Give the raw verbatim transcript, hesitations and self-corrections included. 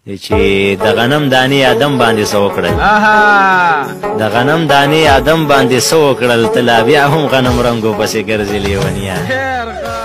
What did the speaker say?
چې د غنم دانې ادم باندې څه وکړل د غنم دانې ادم باندې څه وکړل ته لا بیا هم غنم رنګو پسې ګرځې لیونیان